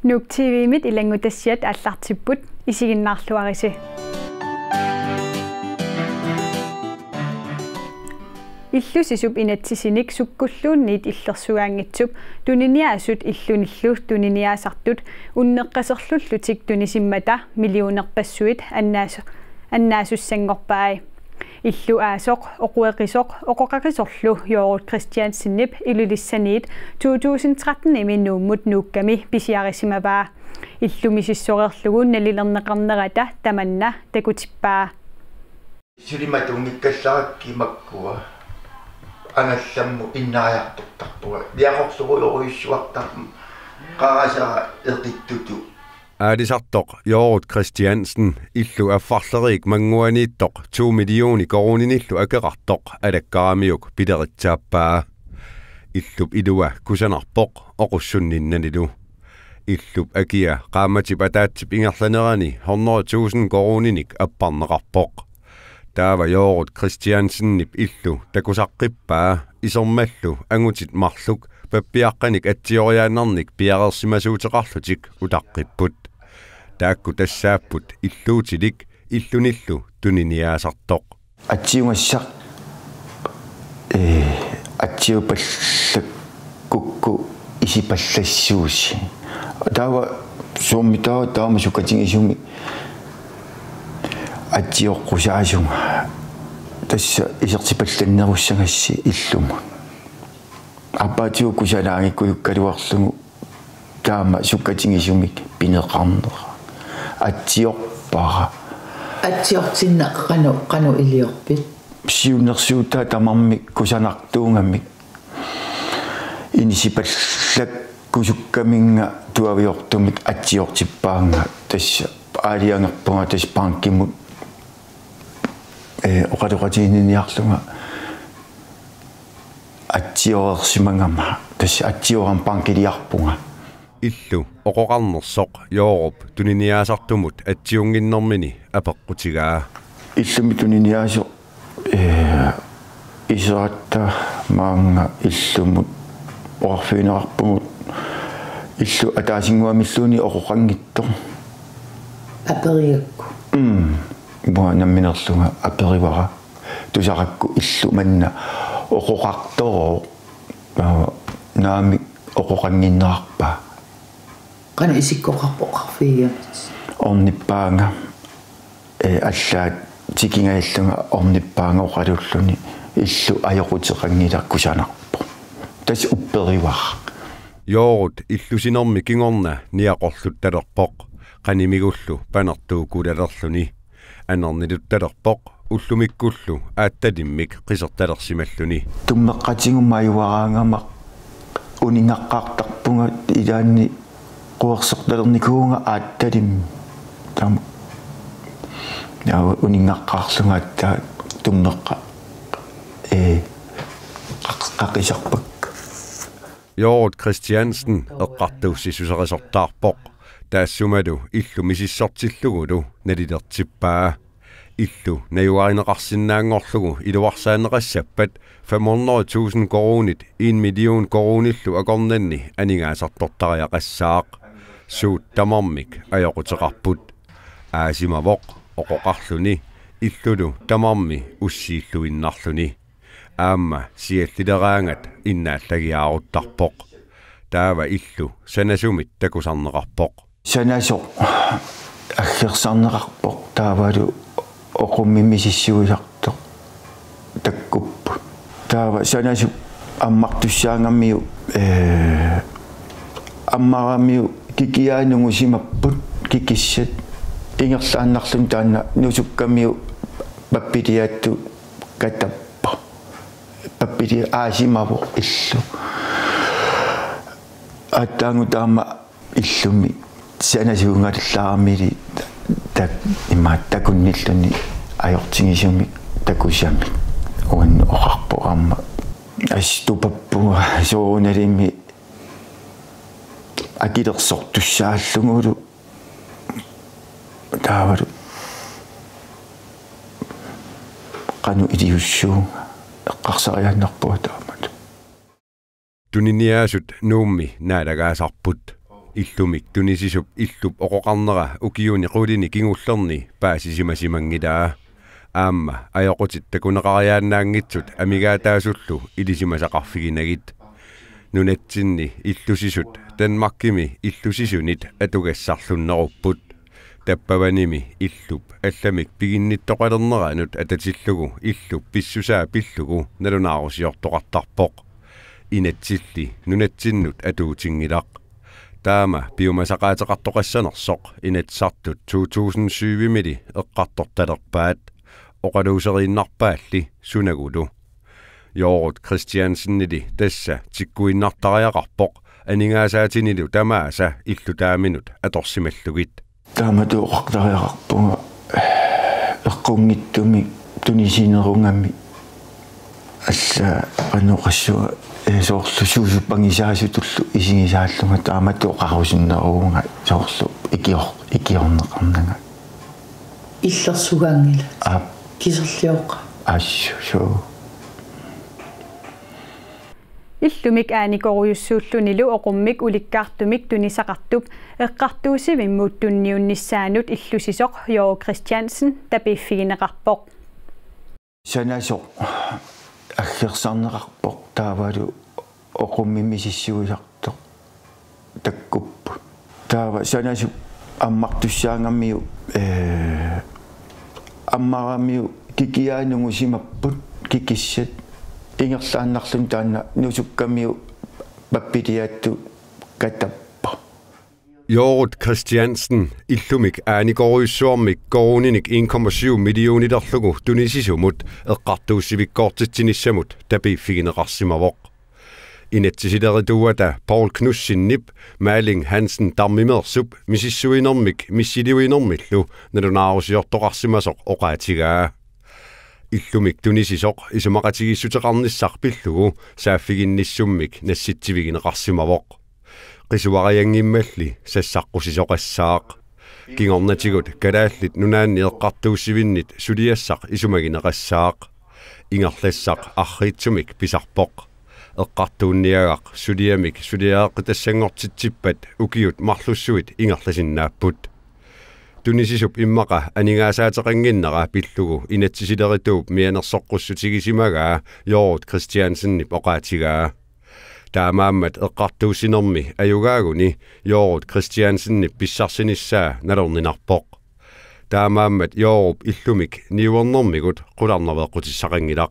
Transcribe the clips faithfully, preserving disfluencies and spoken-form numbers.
Nuuk T V-mit ilangutassiat аллартиппут исигиннаарлуариси. Illusisup inatsisinik sukkulluunniit illersugaangitsup tuniniaasut illunillu tuniniaasartut unneqqaserlullutik tunisimmata millionerpassuit annaasu annaasussanngorpaai illu aasoq oqueqisoq oqoqaqisorlu Jorut Christiansinnip ilulissaniit to tusind tretten iminuummut nuukkami pisiarisimavaa illumisissoqerlugu nalilerneqarnerata tamanna takutippaa sulimatungikkallarakkimakkua angallammu innaajartortartua liaqorluruyoruissuartarmu qarasara eqittutu Aadisartoq Jorut Christiansen illu affarlerik manguaniittoq to millioni koruninillu akeqartoq alakkaamiuk pideritsaapaa illup idua kusanarpoq oqussunninnanilu illup akia qaamatip ataatip ingerlanerani hundrede tusind koruninik apparneqarpoq taava Jorut Christiansennip illu takusaqqipaa isormallu angutit marluk pappiaqqanik atsioriaanarnik piareersimasuuteqarlutik utaqqiput taakku tassaapput illuutilik illunillu tuniniaasartoq atsiungassaq э atsiupallak kukku isipallassuusi taava summitaa taama sukatingisumi atsiorqusaasuma tassa isertipallannerussangassi illuma апатиу кусалаагиккуюккалуарлугу таама суккатингисумик пинеқарнера атсиорпара атсиортиннақ қану қану илиорпит сиуннерсуута тамармик кусанартуунгаммик инисипаллак кусуккаминга туавиортумик атсиортиппаанга тасса аалиангерпунга тас панкимут э оқалуқатининиарлунга атсиорерсимангама тас атсиорам панкилиарпунга illu oqoqarnersoq Jorut tuniniaasartumut atsiunginnermini apeqqutigaa иллуми тунiniaaso э исаатта маанга иллумут орфинеқарпумут иллу атаасингуамиллуни оқоқангиттор апериакку м буанамминерлунга аперивара тусаракку иллу манна оқоқартороо наами оқоқангиннеарпа qanu isikkoqarpoqarfiigamit орниппаанга э аллаат тикингаиллунга орниппаанга оқалуллуни иллу аёқутеқангиларкусанарпо тас упперивар Jorut illusinermi kingorna niaqorlut talerpoq qanimigullu panertuu kulalерluni anerniluttalerpoq ullumikkullu aattalimmik qisertalersimalluni tummeqqatigummaayuaraangamaq uningaqqaartarpunga ilaanni quersertalernikuunga aattalim tam ya uningaqqaarlunga atta tummeqqa e qaqqisarpak Jorut Christiansen eqqartuussisuseresortaarpoq taassumadu illumisissortillugulu nalilertippaa illu najuarineqarsinnaangorlugu iluarsaaneqassappat fem hundrede tusind korunit en million korunillu akornanni aningaasartortariaqassaaq suut tamarmik ajoquteqarput aasimavoq oqoqarluni illulu tamarmi ussiilluinnarluni aamma siallileraangat innaallagiaaruttarpoq taava illu sanasumit takusarneqarpoq sanaso аггерсаарнеқарпоқ таавалу оқуммимисиссуисарто таккуппу таава санасу аммартуссаангаммиу э аммараммиу кикиаанугу симаппут кикиссат ингерлааннарлун таанна нусуккаммиу паппилиаатту катаппа паппили аасимаво иллу аттаангу таама иллуми санасуунгаллаармили так имааттакунниллуни аёртингисуми такусами уан оқарпорамма аступаппуа сооналими акилерсортуссааллугулу таавалу qanu iliussuunga eqqarsariaannerpua taamatu tuniniaasut nuummi naalagaasarput Illumik tunisisup illup oqoqarnera ukiuni qulini kingullerni paasisimasimangitaa. Aamma ajoqutit takuneqariaannaangitsut amigaataasullu ilisimasaqarfiginagit. Nunetsinni illusisut Danmarkimi illusisunit atugessarlunnerupput. Tappavanimi illup allamik piginnittoqalerneranut atatillugu illup pissusaa pillugu nalunaarusiortoqartarpoq. Inatsilli nunatsinnut atuutingilaq. Taama biomasaqaateqartoqassanersoq inatsartut to tusind syv mili eqqartortalerpaat oqaluuseriinnarpaalli sunagulu. Jorut Christiansennili tassa tikkuinnartariaqarpoq aningaasaatinnilu tamaasa illutaaminut atorsimallugit. Taama tuoqartariaqarpunga eqqungittumi tunisinerungami alla qanuqassua soorlu suusuppangisaasutullu isingisaallunga taama tuoqarusinneruunga soorlu ikior ikiorneqarnanga illersugaangila a kiserliorqa assu so Illumik aanikoriussuullunilu oqummik ulikkaartumik tunisaqartup eqqartuusivimmuut tunniunnissaanut illusisoq Jorg Christiansen tapiiffigineqarpoq. Sanasoq аггерсарнеқарпоқ таавалу оқуммимисиссуисарто таккуппу таава санасу аммартуссаангаммиу э аммарамиу кикиаанугу симаппут кикиссат ингерлааннарлун таанна нусуккамиу паппитиаатту катаппа Jorut Christiansen illumik aanikoriussuarmik koruuninik en komma syv millioonitarlugu tunisisumut eqqartuussivikkoortitsinnissamut tapiiffigineqarsimavoq. Inatsisileriduata Paul Knudsinnip Maling Hansen tarmimersup misissuinermik missiliuinermillu nalunaarusiortoqarsimasoq oqaatigaa. Illumik tunisisoq isumaqatigissuteqarnissarpillugu saaffiginnissummik nassitsivigineqarsimavoq. Qisuariangimmalli sassaqqusisoqassaaq kingornatigut kalaallit nunaanni eqqartuussivinnit suliassaq isumagineqassaaq ingerlassaq arriitsumik pisarpoq eqqartuunniagaq suliamik suliaaqitassangortitsippat ukiut marlussuit ingerlasinaapput tunisisup immaqa aningaasaateqanginnera pillugu inatsisilerituu mianersoqqussutigisimagaa Jorut Christiansennip oqaatigaa Taamaammat eqqartuusinermi ajugaaguni Jorut Christiansennip pissarsinissaa nalorninarpoq. Taamaammat Jorup illumik niuernermigut qularnerveeqqutissaqangilaq.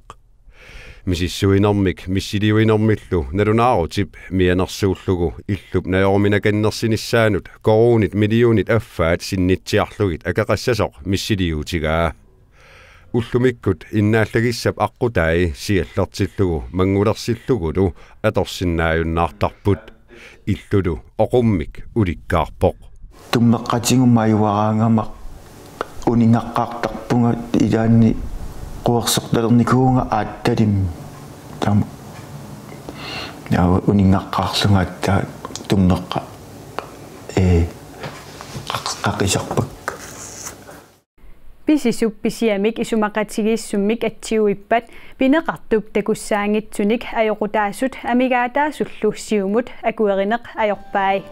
Misissuinermik missiliuinermillu nalunaarutip mianersuullugu illup najorminakannersinissaanut koruunit millionit affaat sinnitsiarlugit akaqassasoq missiliutigaa. Ullumikkut innaallagissap aqutai siallertillugu mangulersillugutu atorsinnaajunnaartarput illulu oqummik ulikkaarpoq tummeqqatigummaayuaraangamaq uningaqqaartarpunga ilaanni quersertalernikuunga aattalim tam ya uningaqqaarlungaattaa tummeqqa e qaqqisarpak Pisisup pisiamik isumaqatigissummik atsiuippat pineqartup takussaangitsunik ajoqutaasut amigaataasullu siumut akuerineq ajorpai.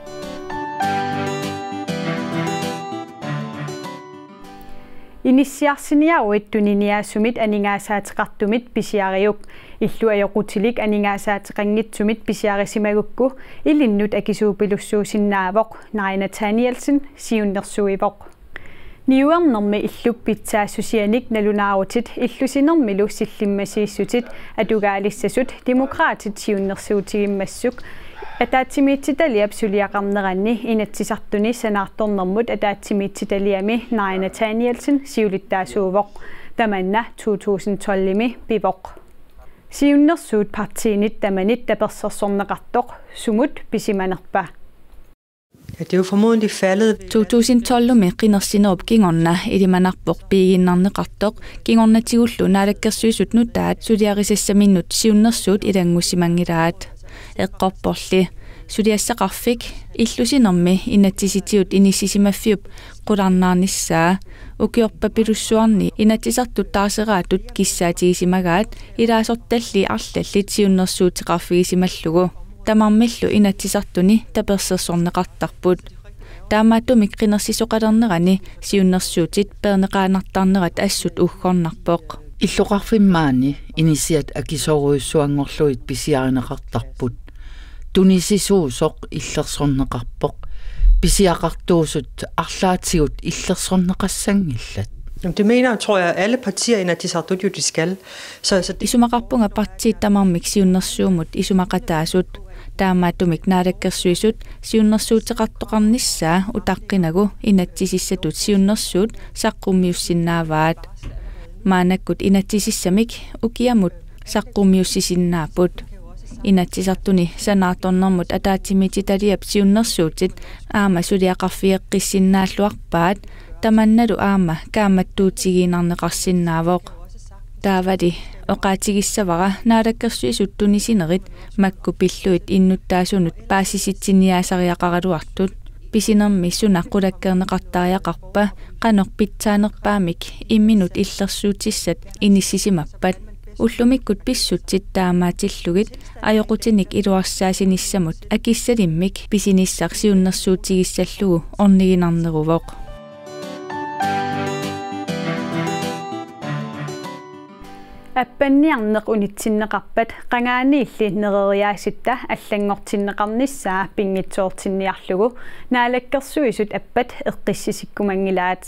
Inissiarsiniauit tuniniassumit aningaasaateqartumit pisiariuk illu ajoqutilik aningaasaateqanngitsumit pisiarisimagukku ilinnut akisuupilussuusinnaavoq Naina Danielsen siunnersuivoq. Niuernermi illup pitsaassutianik nalunaarutit illusinermilu sillimmasiissutit atugaalissasut demokraatit siunnersuutigimmassuk ataatsimiitsitaliap suliaqarneranni inatsisartuni sanaartornermut ataatsimiitsitaliami Naina Danielsen siulittaasuuvoq tamanna to tusind tolv-imi pivoq. Siunnersuut partiinit tamanit tapersersorneqartoq sumut pisimanerpa. Ja, det er jo formodentlig faldet. to tusind tolv-umi qinnersinerup kingorna ilimanarpoq piiginnarneqartoq kingornatigullu naalakkersuisut nutaat suliarisassaminut siunnersuut ilangussimangilaat eqqorporli suliassaqarfik illusinermi inatsisitiut inissisimaffiup qularnaarnissaa ukiorpapilussuarni inatsisartut taaseraatut kissaatigisimagaat ilaasortalli arlallit siunnersuutiqarfigisimallugu тамармиллу инатсисартуни таперсерсорнеқартарпут таамааттумик қинерсисоқалернерани сиуннерсуутит пернеқаанартарнерат ассут уггорнарпоқ иллоқарфиммаани инисиат акисоруйуссуангорлуит писиаринеқартарпут тунисисуусоқ иллерсорнеқарпоқ писиақартуусут арлаатигут иллерсорнеқассангиллат. Det mener, tror jeg, alle partier i Inatsisartut jo, de skal. Så, så det... Isumaqarpunga parti tamarmik siunnersuumut isumaqataasut taamaattumik naalakkersuisut siunnersuuteqartoqarnissaa utaqqinagu inatsisissatut siunnersuut saqqummiussinnaavaat maanakkut inatsisissamik ukiamut saqqummiussisinnaaput inatsisartuni sanaartornermut ataatimmititaliap siunnersuutit aama suliaqarfieqqissinnaаллуарпаат tamannalu aama kaammattuutigiinarneqarsinnaavoq taavali oqaatigissavara naalakkersuisut tunisinerit makku pilluit innuttaasunut paasisittiniaasariaqaraluartut pisinermi sunaqulakkerneqartaariaqarpa qanorpitsaanerpaamik imminut illersuutissat inissisimappat уллумиккут писсутсит таамаатиллугит аёқутиник илуарсаасинissamут акиссалиммик писиниссар сиуннерсуутигиссаллугу орнигинарнерувоқ аппанниарнеқ унитсиннеқарпат қангаанниилли нерeriaasitта аллангортиннеқарнissaa пингитсоортинниарлугу наалаккерсуисут аппат эққиссисиккумангилаат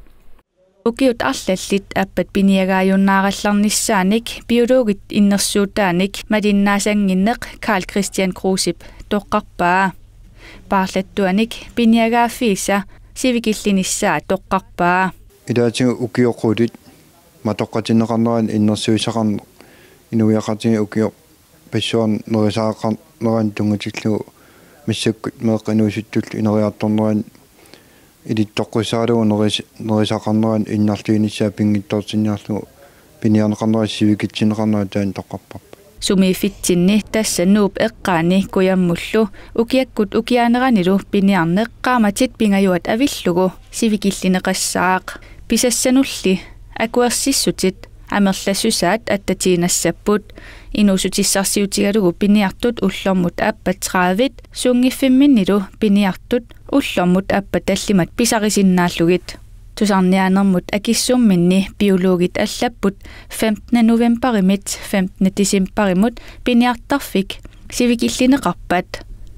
Ukiut allallit appat piniagaajunnaarallarnissaanik biologit innersuutaanik malinnaasanginneq Carl Christian Krusip toqqarpaa paarlattuanik piniagaaffiisa sivikillinissaa toqqarpaa idaatigu ukioqulit matoqqatinneqarneran innersuisaqarn inuiaqatigi ukio passuan nerisaaqar neran tungutillugu missakkut meeqqinuusittul ineriartorneran илиттоққусаалугу нерис нерисақарнеран иннарлуинissaa пингитторсинниарлугу пиниарнеқарнерас сивикитсинеқарнера таан тоққарпарпа сумифитсинни тассанууп эққаани куяммуллу укиаккут укиаанеранилу пиниарнеқ qaamatit pingayuat avillугу сивикиллинеқассаақ писассанулли акуерсиссутит амерлассусаат аттатиинассаппут инуусутиссарсиутигалугу пиниартут уллормут аппат тридцать сунгиффимминнилу пиниартут уллормут аппат таллимат писарисиннааллугит тусарниаанермут акиссумминни биологит аллаппут femtende novemberimit femtende decemberimut пиниартарфик сивикиллинеқарпат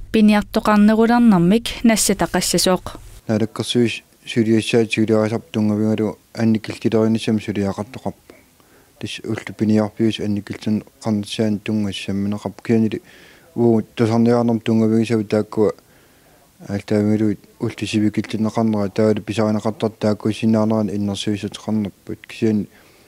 пиниартоқарнеруларнэрмик нассатақассасоқ налаккерсуис сулиассаат сулиарасап тунгавигалу анникилтилеринissam сулиақартоқарпа тис уллу пиниарпиус анникилтэн қарнсаан тунгассамминеқарп кианили уу тасарниарнерм тунгавигисаву тааккуа алтаавилуит ултисивикилтинеқарнера таали писаринеқартар тааккуиссинаарнеран иннерсуисутеқарнерпут кисиан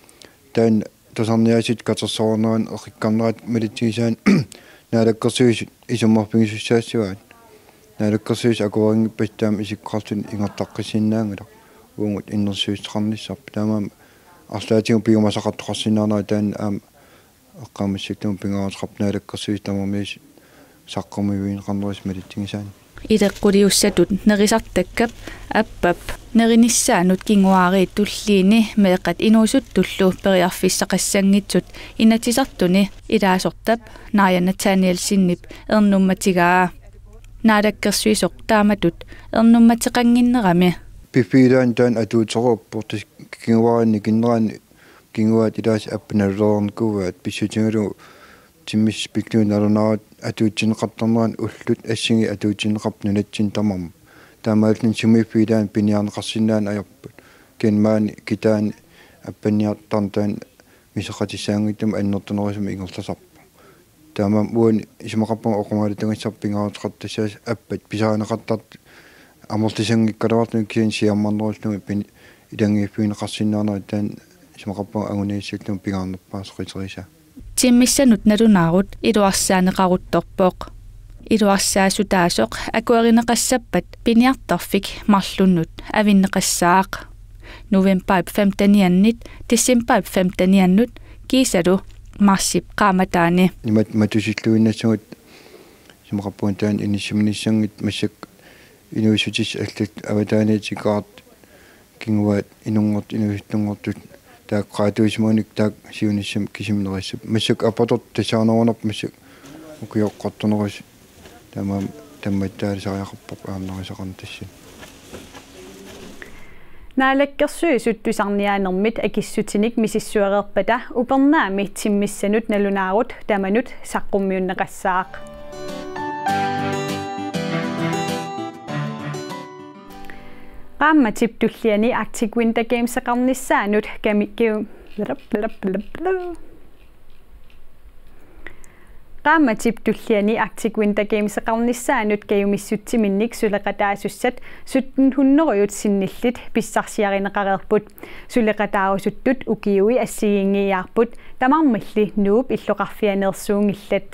таан тасарниасит катерсоорнеран эқиккарнерат милитсигисаан наалаккерсуис исуммарпигисуссаассуаат наалаккерсуис акуарингиппас таама исиккартун ингертаққиссиннаангала унгут иннерсуистеқарниссарпа таамаама арлаатигу пигумасақартоқарсинаарнера таан аама эққаамассактум пингаареқарп наалаккерсуис тамамис саққумивиинеқарнерис милитсигисаан илеққулиуссатут нерисартаккап аппап неринissaanut кингуари туллиини меэқат инуусуттуллу периарфиссақассангитсут инатисартуни илаасортап Narja Nathaniel синнип ернумматигаа наалаккерсуисоқ тааматут ернумматеқангиннерами пиффилаан таан атуутерууппортис кингуаринни киннерани кингуаат илаас аппиналлернкуаат писсутингалу тиммис пиклуунарунарат атуутсинеқартарнеран уллут ассиги атуутсинеқарп нунатсин тамарма таамааллин сумиффилаан пиниарнеқарсинаан аярпут кинмаани китаани аппаниартарнтаан мисеқатиссаангиттум аннертунерисум ингерласарпа таамам уун исмақарпун оқумаалитангиссарпингаареқартассаас аппат писаанеқартарт амортисангиккалуартну киан сиаммарнеруллуми пини илангииффиинеқарсинаанера таан исмақарпун агунииссаллум пигаарнерпаасоқитериса тиммиссанут налунаарут илуарсаанеқарутторпоқ илуарсаасутаасоқ акуаринеқассаппат пиниартарфик марлуннут авиннеқассаақ новембер femteniannit december femteniannut кисалу марсип qaamataani нимат матусиллуиннассугут симақарпуун таан иниссиминиссангит массак инуисутис аллат аватааниитикаарт кингуат инунгорт инуиттунгортут таак qaatuismoonik таак сиунissam кисимнериссап массак апаторт тасаарнерунарп массак укиоққартунерис tama tammattaalisariaqarpoq aarnarisaqarntassin Naalakkersuisuttusarniaanermit akissutinik misissuareerpata upernaami timmissanut nalunaarut tamanut saqqummiunneqassaaq Qammatip tulliani Arctic Winter Games aqarnissaanut kamikkiu Qammatip tulliani Arctic Winter Games aqarnissaanut kayumissuttiminnik suleqataasussat syttenhunneruyut sinnillit pissarsiarineqareerput suleqataarusuttut ukiui assigingiiarput tamarmalli nuup illoqarfianeersuungillat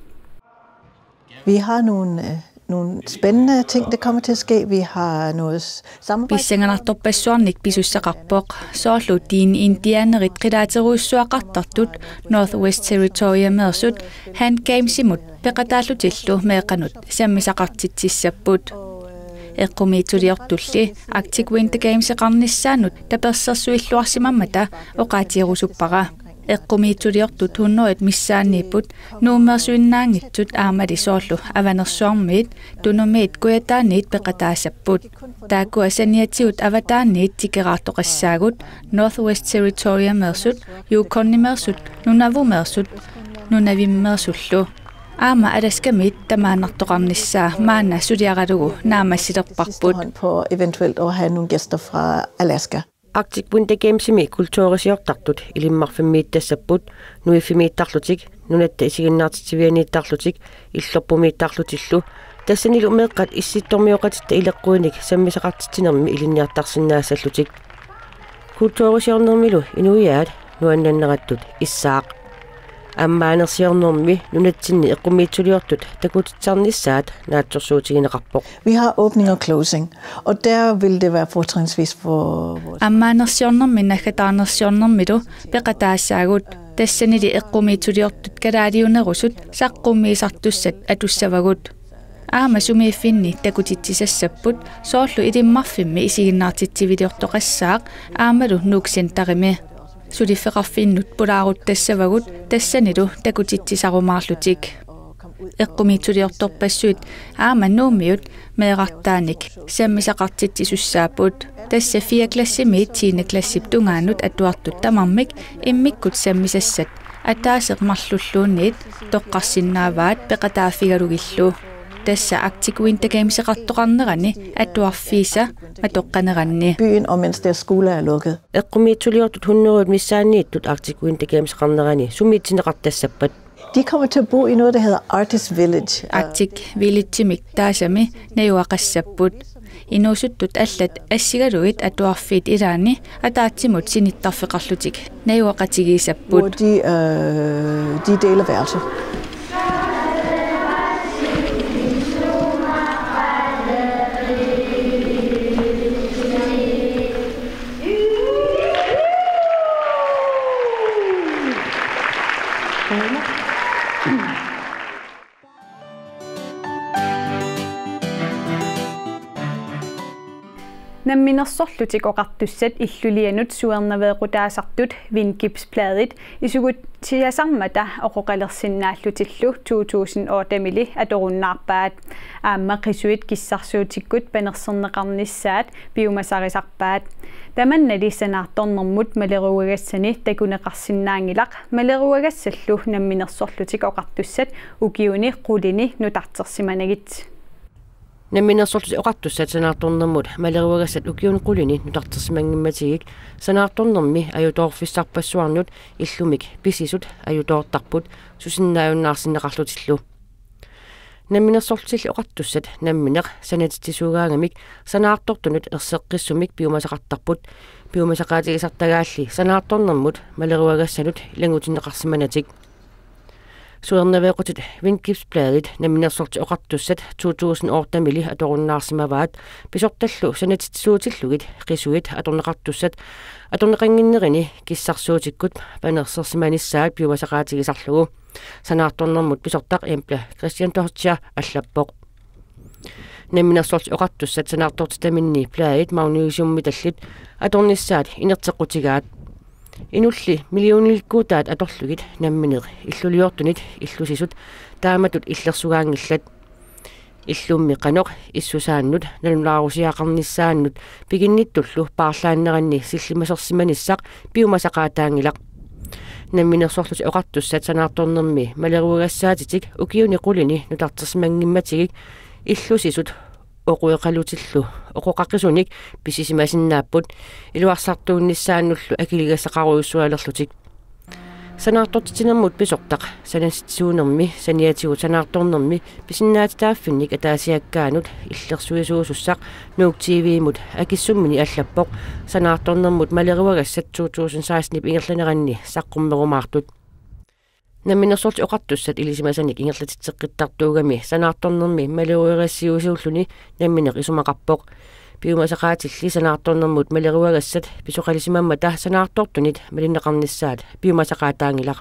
Vi har nogle nogle spændende ting der kommer til at ske. Vi har noget samarbejde. Pissanganartorpassuarnik pisussaqarpoq soorlutiin indianerit qilaateruussuaqartartut Northwest Territoria meersut han gamesimut peqataallutillu meeqanut sammisaqartitsissapput eqqumiituliortulli Arctic Winter Games eqarnissaanut tapersersuilluarsimammata oqaatirusuppara eqqumiituliortut hunnerit missaanniipput nuummersuinnaangitsut aamali soorlu avanersuarmiit tunumiit kuyataaniit peqataasapput taakua saniatiut avataaniit tikeraartoqassaagut Northwest Territoria meersut Yukonni-meersut nunavumeersut nunavimmeersullu aama alaskamiit tamaanartoqarnissaa maana suliaralugu naamassilerparput på eventuelt at have nogle gæster fra Alaska. Arctic Winter Gamesimi kultuurisiortartut ilimmarfimmiittassaput nuifimiittarlutik nunatta isiginnaartitivianiittarlutik illorpumiittarlutillu тассанилу меэккат исситтормиоқатитта илеққуиник саммисақартитинерми илинниартарсинаассаллутик культуурисиорнермилу инуиаат нуаннаннераттут иссаақ аммаанерсиорнерми нунатсинни эққумиитсулиортут такутитсарнissaat наатсорсуутигинеқарпоқ Vi har opening og closing, og der vil det være fortrinsvis for аммаанерсиорнерми наггатаарнерсиорнермилу пеқатаассаагут тассанили эққумиитсулиортут калаалиунерусут саққуммиисартуссат атуссавагут аама сумииффинни такутитсисассаппут соорлу илиммарфимми исигиннаартитсивилиортоқассаақ аамалу нууксентарими сулиффеқарфиннут пулааруттассавагут тассанилу такутитсисарумаарлутик эққумиитсулиорторпассуит аама нуумиут меэқартааник саммисақартитсисуссааппут тасса фиаклассимиит тиинаклассип тунгаанут атуартут тамармик иммиккут саммисассат атаасеқ марлуллуунниит тоққарсиннааваат пеқатааффигалугиллу тасса Arctic Winter Games eqartoqarnerani atuarfiisa matoqqaneranni byen og mens deres skole er lukket. Eqqumiitsuliortut hunneruut missaanniittut Arctic Winter Games qarnerani sumiitsineqartassappat. De kommer til at bo i noget der hedder Arctic Village. Arctic Village taasami najuaqassapput inuusuttut allat assigaluit atuarfiit ilaani ataatsimut sinittarfeqarlutik najuaqatigiisapput. Hvor de øh, de deler værelse. Namminersorlutik oqartussat illulianut suernaveequtaasartut vingipsplaadit isugut tiasarmata oqoqalersinnaallutillu two thousand eight mili atorunnaarpaat aamma qisuit kissarsuutikkut panerserneqarnissaat biumasarisarpaat tamannali sanaartornermut maleruagassani takuneqarsinnaangilaq maleruagassallu namminersorlutik oqartussat ukiuni qulini nutartersimanagit Namminersorlut oqartussat sanaartornermut maleruagassat ukiun qulini nutartersimangimmatigik sanaartornermi ajutoorfissarpassuarnut illumik pisisut ajutoortarput susinnaajunnaarsinneqarlutillu Namminersorlutilli oqartussat nammineq sanatitisuugaagamik sanaartortunut erseqqissumik piumasaqartarput piumasaqaatigisartagaalli sanaartornermut maleruagassalut ilangutineqarsimanatik Suernaveequtut vingipsplaadit namminersorti oqartussat two thousand eight mili atorunnaarsimavaat pisortallu sanatitsuutillugit qisuit atorneqartussat atorneqanginnerini kissarsuutikkut panersersimanissaat piumasaqaatigisarlugu sanaartornermut pisortaq empla Christian Tortia allappoq namminersorti oqartussat sanaartortitaminni plaadit magnesiummitallit atornissaat inertequtigaat Inulli miljoonillikkuutaat atorlugit nammineq illuliortunit illusisut taamatut illersugaangillat иллумми qanoq issуsaannut nalunaarusiaqarnissaannut piginnittullu paarlaanneranni sillimasersimanissaq piumasaqaataangilaq намминерсорлути оқартуссат санаарторнерми малеругассаатитик укиуни qulini нутартерсимангимматигик иллусисут оқуеқалутиллу оқоқаққисуник писисимасиннааппут илуарсартуунниссаануллу акилигассақаруйуссуалерлутик санаартортитинермут писортақ санассуунерми саниатигут санаарторнерми писиннаатитааффинник атаасиаккаанут иллерсуисуусуссақ нуук тивимут акиссуммини аллаппоқ санаарторнермут малеруагассат two thousand sixteen ингерланеранни саққуммерумаартут намминерсорти оқартуссат илисимасаник ингерлатитсеққиттартуугами санаарторнерми малеруагассиусууллуни намминеқ исумақарпоқ пиумасақаатилли санаарторнермут малеруагассат писоқалисимаммата санаартортунит малиннеқарниссаат пиумасақаатаангилақ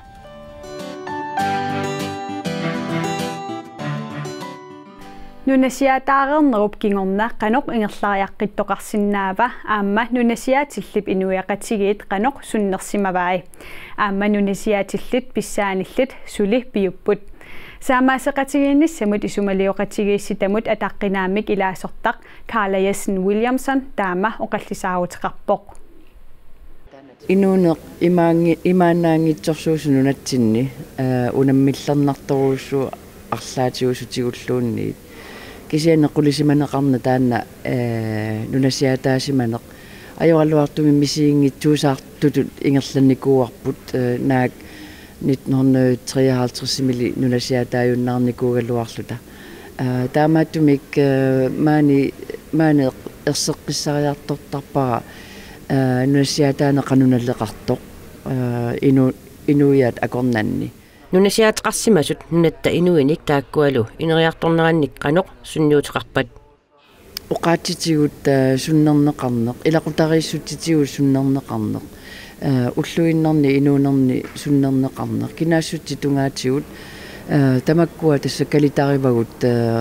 нунасиатаарернеруп кингорна каноқ ингерлариаққиттоқарсинаава аама нунасиатиллип инуяқатигиит каноқ суннерсимаваи аама нунасиатиллит писсааниллит сули пиуппут Saamaasaqatigiinnissamut isumaliuqatigiissitammut ataqqinaamik ilaasortaq Carla Jessen Williamson taama oqallisaaruteqarpoq Inuuneq imaangi imaanaangitsorsuusununatsinni unammillernertoruussu арлаатиусутигуллуунни кисианеққулисиманеқарна таанна нунасиатаасиманеқ ajoralluartumi misiingittuusaartutut ingerlanikuuarput naak nitten treoghalvtreds mili nunasiataajunnaarnikuugalluarluta taamaattumik maani maani erseqqissariartortarpara nunasiataanеқануналлеқартоқ ину инуиат акорнанни нунасиаатеқарсимасут нунатта инуиник тааккуалу инериарторнеранник қаноқ сунниутеқарпат уқаатитигут суннернеқарнеқ илақутарииссутитигут суннернеқарнеқ уллуиннерни инуунерни суннернеқарнеқ кинаассутти тунгаатигут тамаккуа тасса калитаривагут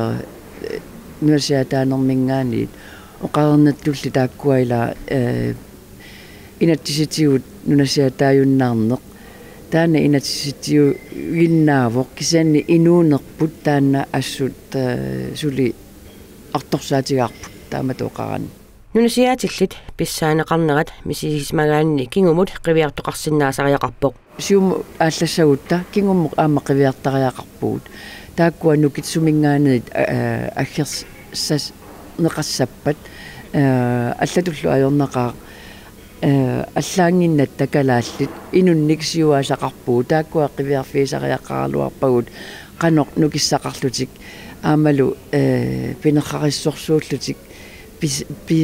нунасиатаанермингаани оқарнаттулли тааккуаила инаттиситигут нунасиатаажуннаарнеқ таана инаттиситигу гиннаавоқ кисаанни инуунерпут таана ассут сули арторсаатигаарпут тааматоқарани нунасиаатиллит писсаанеқарнерат мисисисмагаанни кингумут қивиартоқарсинаасариақарпоқ сиум ааллассагутта кингумму аама қивиартариақарпуут тааккуа нукитсумингаанерит аггерс сас неқассаппат аллатуллу ajornaqaa аллаангиннат такалааллит инунник сиуаасақарпуу тааккуа қивиарфиисариаққаралуарпагут қаноқ нукиссақарлутик аамалу э пинеққариссорсууллутик пи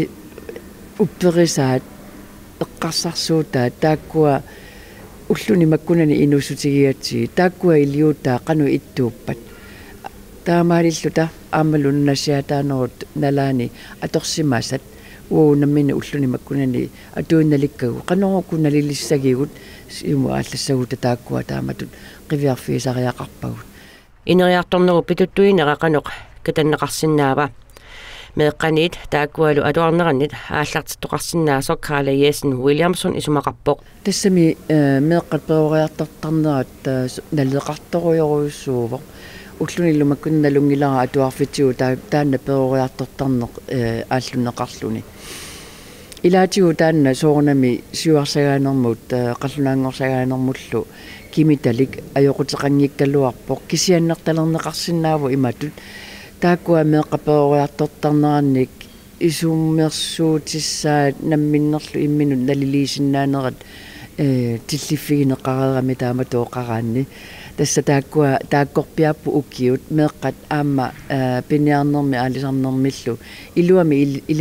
упперисаат эққарсарсуутаа тааккуа уллуни маккунани инусутигиатси тааккуа илиутаа қану иттууппат таамаалиллута аамалу нунасиатаанерут налаани аторсимаасат уу наммини уллуни маккунани атуунналиккагу қанорукуналилиссагигут симу ааллассагута тааккуа тааматут қивиарфиисариақарпагут инериарторнеру питуттуинера қаноқ катаннеқарсинаава меэққаниит тааккуалу атуарнераннит ааллартиттоқарсинаасо Carla Jessen Williamson исумақарпоқ тассами меэққат перориартартарнерат наллеқарторуйоруйуссуувоқ уллуниллумаккунналунгилара атуарфитсигу таанна перориартартарнеқ ааллунеқарлуни илаатигу таанна соорнами сиуарсагаанермут қаллунаангорсагаанермуллу кимиталик ajоқутеқангиккалуарпоқ кисианнерталернеқарсинааву иматут тааккуа меэққаперориартортарнеранник исуммерсуутиссаат намминнерлу имминут налилисиннаанерат э тиллиффигинеқарерами тааматооқараанни тасса тааккуа тааккорпиаппу уккиут меэққат аама пиниарнерми аалисарнермиллу илуами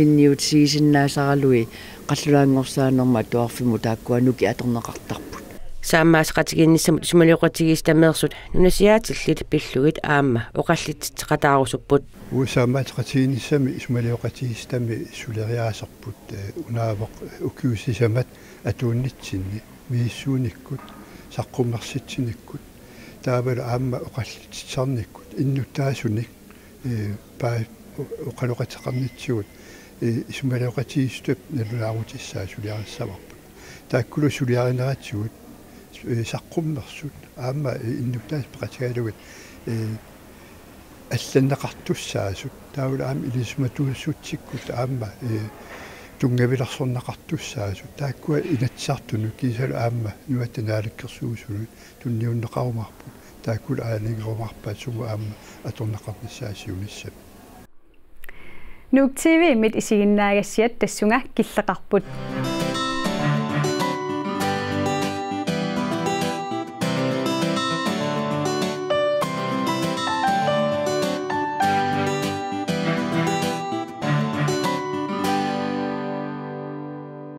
илинниутсигисиннаасаралуи қаллулаангорсаанерма туарфиму тааккуа нуки аторнеқартарпут саамаасеқатигиинниссамут сумалиоқатигиистамеерсут нунасиаатиллит пиллугит аама оқаллитсеқатаарусуппут уусаамаасеқатигиинниссами сумалиоқатигиистами сулериаасерпут унаавоқ укиуссисамат атууннитсинни мииссууниккут саққуммерситсиниккут таавала аама оқаллитсарниккут иннуттаасуник э паа оқалоқатеқарнитсигут э сумалиоқатигииступ налулаарутиссаа сулиарассаварпут тааккулу сулиаринератсигут саққуммерсут аама иннуттаас пеқатигалугит э алланнеқартуссаасут таулаами илисматуассутсиккут аама э тунгавиларсорнеқартуссаасут тааккуа инатсартуну кисалу аама нуатанаалаккерсуусулу тунниуннеқарумарпу тааккула аанигерумарпаат сугу аама аторнеқарнissaasiунissam Nuuk T V mit isigиннаагассиат тассунга киллеқарпут